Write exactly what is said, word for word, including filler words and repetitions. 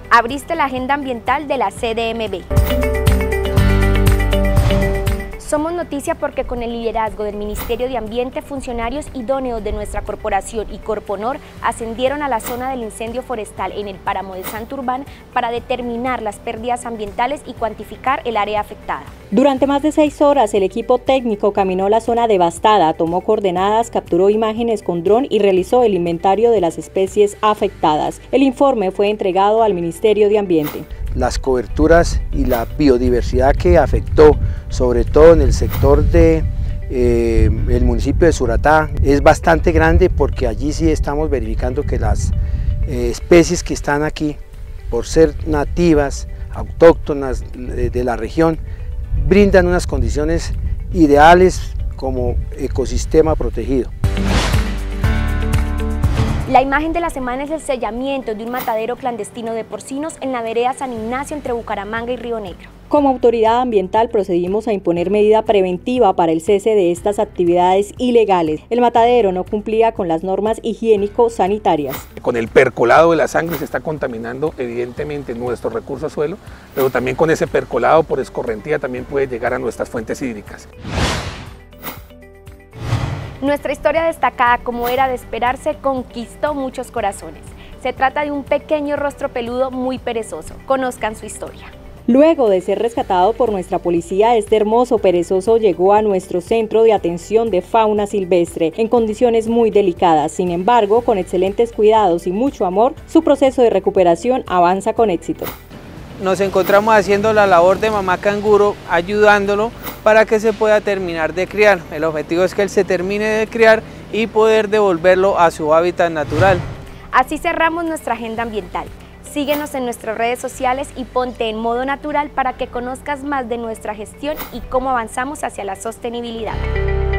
Abriste la agenda ambiental de la C D M B. Somos noticia porque con el liderazgo del Ministerio de Ambiente, funcionarios idóneos de nuestra corporación y Corponor ascendieron a la zona del incendio forestal en el páramo de Santurbán para determinar las pérdidas ambientales y cuantificar el área afectada. Durante más de seis horas, el equipo técnico caminó la zona devastada, tomó coordenadas, capturó imágenes con dron y realizó el inventario de las especies afectadas. El informe fue entregado al Ministerio de Ambiente. Las coberturas y la biodiversidad que afectó, sobre todo en el sector de eh, el municipio de Suratá, es bastante grande porque allí sí estamos verificando que las eh, especies que están aquí, por ser nativas, autóctonas de, de la región, brindan unas condiciones ideales como ecosistema protegido. La imagen de la semana es el sellamiento de un matadero clandestino de porcinos en la vereda San Ignacio entre Bucaramanga y Río Negro. Como autoridad ambiental procedimos a imponer medida preventiva para el cese de estas actividades ilegales. El matadero no cumplía con las normas higiénico-sanitarias. Con el percolado de la sangre se está contaminando evidentemente nuestro recurso suelo, pero también con ese percolado por escorrentía también puede llegar a nuestras fuentes hídricas. Nuestra historia destacada, como era de esperarse, conquistó muchos corazones. Se trata de un pequeño rostro peludo muy perezoso. Conozcan su historia. Luego de ser rescatado por nuestra policía, este hermoso perezoso llegó a nuestro centro de atención de fauna silvestre en condiciones muy delicadas. Sin embargo, con excelentes cuidados y mucho amor, su proceso de recuperación avanza con éxito. Nos encontramos haciendo la labor de mamá canguro, ayudándolo para que se pueda terminar de criar. El objetivo es que él se termine de criar y poder devolverlo a su hábitat natural. Así cerramos nuestra agenda ambiental. Síguenos en nuestras redes sociales y ponte en modo natural para que conozcas más de nuestra gestión y cómo avanzamos hacia la sostenibilidad.